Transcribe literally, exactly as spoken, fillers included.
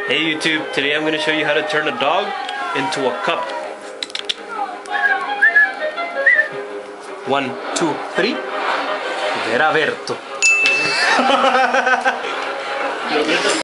Hey YouTube, today I'm going to show you how to turn a dog into a cup. One, two, three. Fera Verto.